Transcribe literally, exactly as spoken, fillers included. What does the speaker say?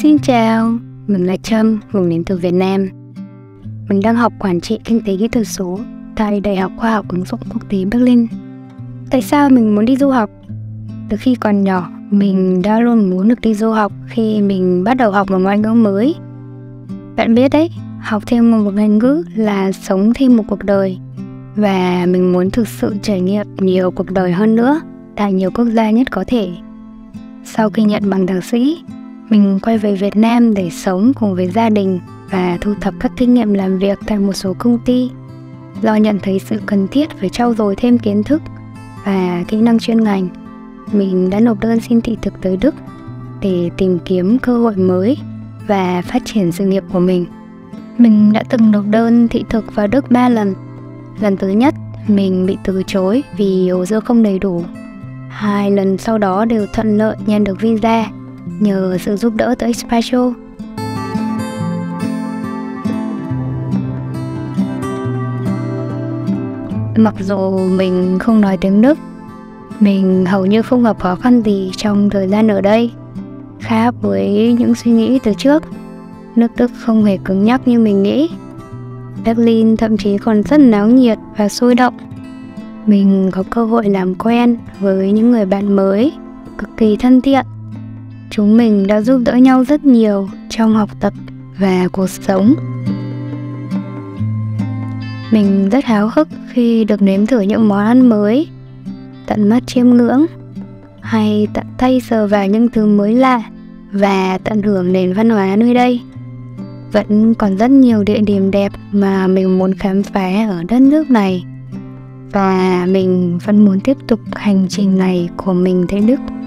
Xin chào, mình là Trâm, mình đến từ Việt Nam. Mình đang học quản trị kinh tế kỹ thuật số tại Đại học Khoa học Ứng dụng Quốc tế Berlin. Tại sao mình muốn đi du học? Từ khi còn nhỏ, mình đã luôn muốn được đi du học khi mình bắt đầu học một ngoại ngữ mới. Bạn biết đấy, học thêm một ngoại ngữ là sống thêm một cuộc đời. Và mình muốn thực sự trải nghiệm nhiều cuộc đời hơn nữa tại nhiều quốc gia nhất có thể. Sau khi nhận bằng thạc sĩ, mình quay về Việt Nam để sống cùng với gia đình và thu thập các kinh nghiệm làm việc tại một số công ty. Do nhận thấy sự cần thiết phải trau dồi thêm kiến thức và kỹ năng chuyên ngành, mình đã nộp đơn xin thị thực tới Đức để tìm kiếm cơ hội mới và phát triển sự nghiệp của mình. Mình đã từng nộp đơn thị thực vào Đức ba lần. Lần thứ nhất, mình bị từ chối vì hồ sơ không đầy đủ. Hai lần sau đó đều thuận lợi nhận được visa nhờ sự giúp đỡ từ Expatrial. Mặc dù mình không nói tiếng Đức, mình hầu như không gặp khó khăn gì trong thời gian ở đây. Khác với những suy nghĩ từ trước, nước Đức không hề cứng nhắc như mình nghĩ. Berlin thậm chí còn rất náo nhiệt và sôi động. Mình có cơ hội làm quen với những người bạn mới, cực kỳ thân thiện. Chúng mình đã giúp đỡ nhau rất nhiều trong học tập và cuộc sống. Mình rất háo hức khi được nếm thử những món ăn mới, tận mắt chiêm ngưỡng, hay tận tay sờ vào những thứ mới lạ và tận hưởng nền văn hóa nơi đây. Vẫn còn rất nhiều địa điểm đẹp mà mình muốn khám phá ở đất nước này. Và mình vẫn muốn tiếp tục hành trình này của mình tới Đức.